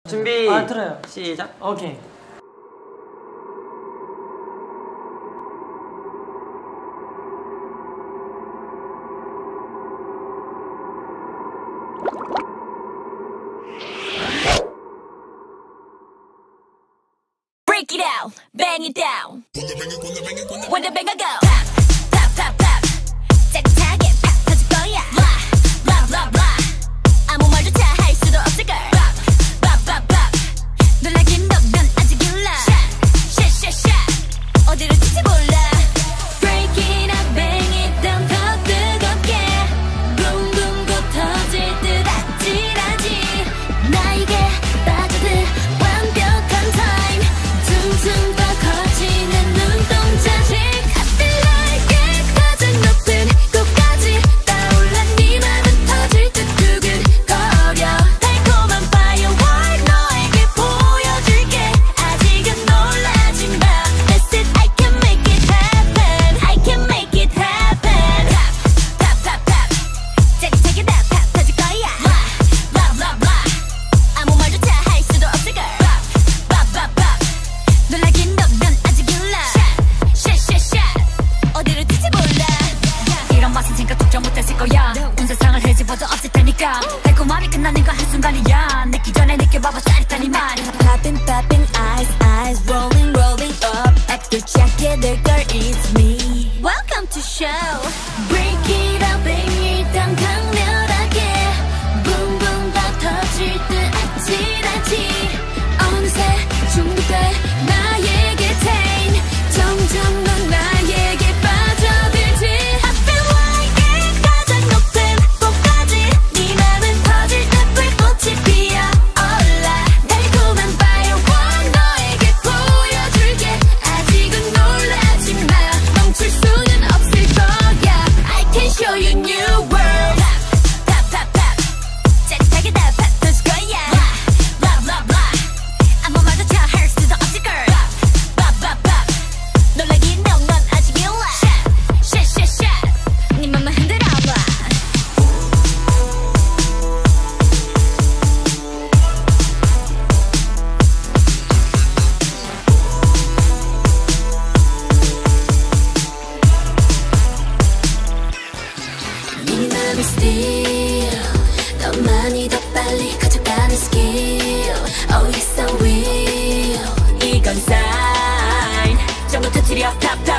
준비. 들어요. 시작. 오케이. Break it out, bang it down. When the banger go, pop, pop, pop, pop. 짜릿하게 팍 터질 거야. Blah, blah, blah, blah. 아무 말조차 할 수도 없을 걸. Pop, pop, pop, pop. 놀라긴 너면 아직 일라. Shot, shot, shot, shot. 어디로 튈지 몰라. Break it out, bang it down. 더 뜨겁게. Boom, boom, 곧 터질 듯 아찔하지. 나에게 빠져들 완벽한 time. 둥둥 더 커지는 눈동자식. I feel like it. 가장 높은 곳까지 떠올라. 네 맘은 터질 듯 두근거려. 달콤한 firework 너에게 보여줄게. 아직은 놀라지 마. That's it, I can make it happen. I can make it happen. Pop, pop, pop, pop. 짜릿하게 다 팍 터질 거야. Blah, blah, blah, blah. 아무 말조차 할 수도 없을 걸. Pop, pop, pop, pop. 놀라긴 너면 아직 일라. Shot, shot, shot. 어디로 튈지 몰라. 이런 맛은 생각 걱정 못했을 거야. 온 세상을 헤집어도 없을 테니까. 달콤함이 끝나는 건 한순간이야. 늦기 전에 느껴봐봐 짜릿한 이 말. Popping, popping, eyes, eyes, rolling, rolling up. 앞도 작게 될 걸, it's me. Welcome to show. Break it up, bang it down, 강렬하게. Boom, boom, 다 터질 듯 아찔하지. 어느새 중독돼 나에게 tame. 점점 넌 나에게 빠져들지. I feel like it. 가장 높은 곳까지 네 맘은 터질 듯 불꽃이 피어올라. 달콤한 firework 너에게 보여줄게. 아직은 놀라지 마. 멈출 수는 없을 거야. I can show you new world. Pop, pop, pop, pop. 짜릿하게 다 팍 터질 거야. Blah, blah, blah. 아무 말조차 할 수도 없을 걸. Pop, pop, pop. 놀라긴 넌 아직 일라. Shot, shot, shot. 네 맘만 흔들어봐. 네 맘을 steal. 너만이 더 빨리 가져가는 skill. Oh yes I will. 이건 sign. 전부 터뜨려 pop, pop.